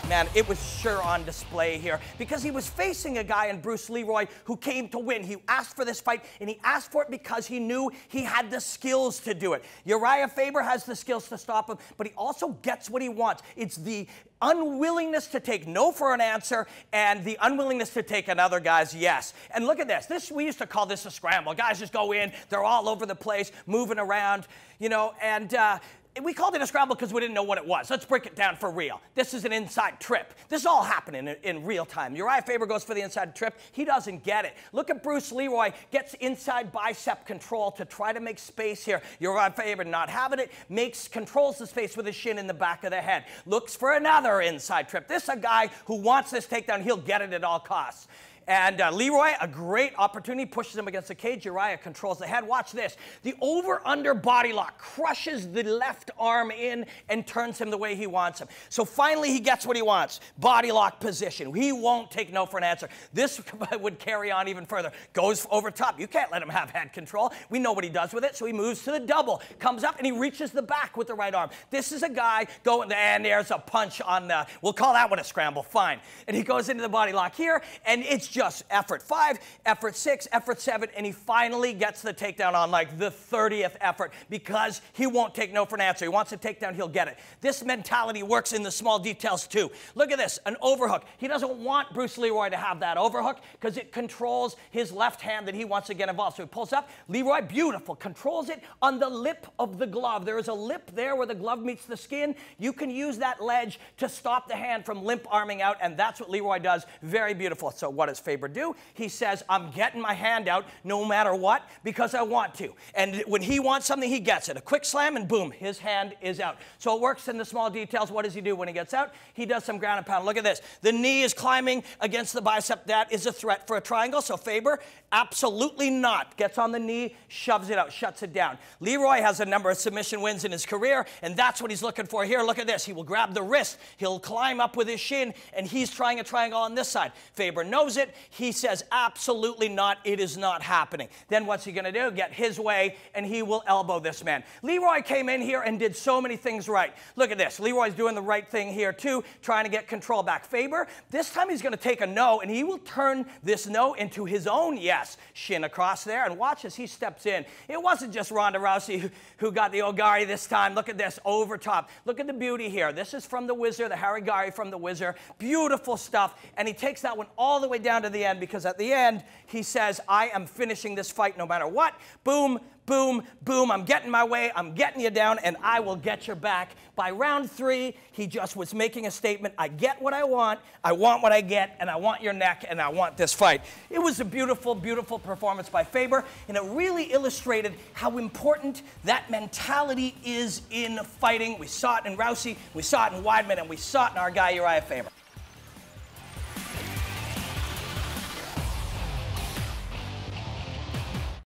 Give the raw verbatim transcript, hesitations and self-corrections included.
Man, it was sure on display here because he was facing a guy in Bruce Leroy who came to win. He asked for this fight, and he asked for it because he knew he had the skills to do it. Uriah Faber has the skills to stop him, but he also gets what he wants. It's the unwillingness to take no for an answer and the unwillingness to take another guy's yes. And look at this. This we used to call this a scramble. Guys just go in. They're all over the place, moving around, you know, and uh, we called it a scramble because we didn't know what it was. Let's break it down for real. This is an inside trip. This is all happening in, in real time. Uriah Faber goes for the inside trip. He doesn't get it. Look at Bruce Leroy, gets inside bicep control to try to make space here. Uriah Faber not having it, makes, controls the space with his shin in the back of the head. Looks for another inside trip. This is a guy who wants this takedown. He'll get it at all costs. And uh, Leroy, a great opportunity, pushes him against the cage. Uriah controls the head. Watch this. The over-under body lock crushes the left arm in and turns him the way he wants him. So finally he gets what he wants. Body lock position. He won't take no for an answer. This would carry on even further. Goes over top. You can't let him have head control. We know what he does with it, so he moves to the double. Comes up and he reaches the back with the right arm. This is a guy going, and there's a punch on the, we'll call that one a scramble, fine. And he goes into the body lock here, and it's just Just effort five, effort six, effort seven, and he finally gets the takedown on like the thirtieth effort because he won't take no for an answer. He wants a takedown, he'll get it. This mentality works in the small details too. Look at this, an overhook. He doesn't want Bruce Leroy to have that overhook because it controls his left hand that he wants to get involved. So he pulls up, Leroy, beautiful, controls it on the lip of the glove. There is a lip there where the glove meets the skin. You can use that ledge to stop the hand from limp arming out, and that's what Leroy does. Very beautiful. So what does Faber do? He says, I'm getting my hand out no matter what because I want to. And when he wants something, he gets it. A quick slam and boom, his hand is out. So it works in the small details. What does he do when he gets out? He does some ground and pound. Look at this. The knee is climbing against the bicep. That is a threat for a triangle. So Faber, absolutely not. Gets on the knee, shoves it out, shuts it down. Leroy has a number of submission wins in his career, and that's what he's looking for here. Look at this. He will grab the wrist. He'll climb up with his shin, and he's trying a triangle on this side. Faber knows it. He says, absolutely not. It is not happening. Then what's he going to do? Get his way, and he will elbow this man. Leroy came in here and did so many things right. Look at this. Leroy's doing the right thing here, too, trying to get control back. Faber, this time he's going to take a no, and he will turn this no into his own yes. Shin across there, and watch as he steps in. It wasn't just Ronda Rousey who, who got the Ogari this time. Look at this, over top. Look at the beauty here. This is from the Wizard, the Harigari from the Wizard. Beautiful stuff, and he takes that one all the way down to the end because at the end, he says, I am finishing this fight no matter what. Boom, boom, boom. I'm getting my way. I'm getting you down, and I will get your back. By round three, he just was making a statement. I get what I want. I want what I get, and I want your neck, and I want this fight. It was a beautiful, beautiful performance by Faber, and it really illustrated how important that mentality is in fighting. We saw it in Rousey, we saw it in Weidman, and we saw it in our guy Uriah Faber.